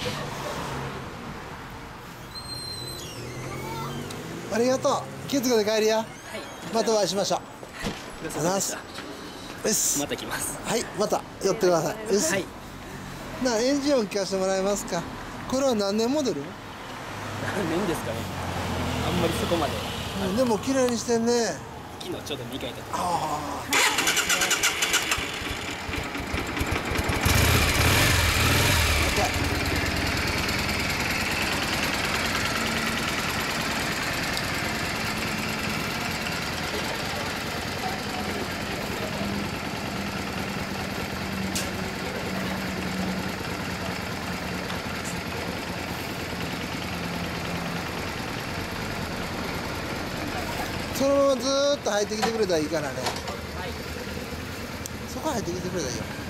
ありがとう。気をつけて帰りや。はい。またお会いしましょう。 ごちそうさまでした。 よし。 また来ます。 はい、また寄ってください。よし。はい。エンジン音聞かせてもらえますか。これは何年モデル？ 何年ですかね。あんまりそこまで。 でも綺麗にしてんね。 昨日ちょうど2回だった。 ああ。そのままずーっと入ってきてくれたらいいからね。はい。そこ入ってきてくれたらいいよ。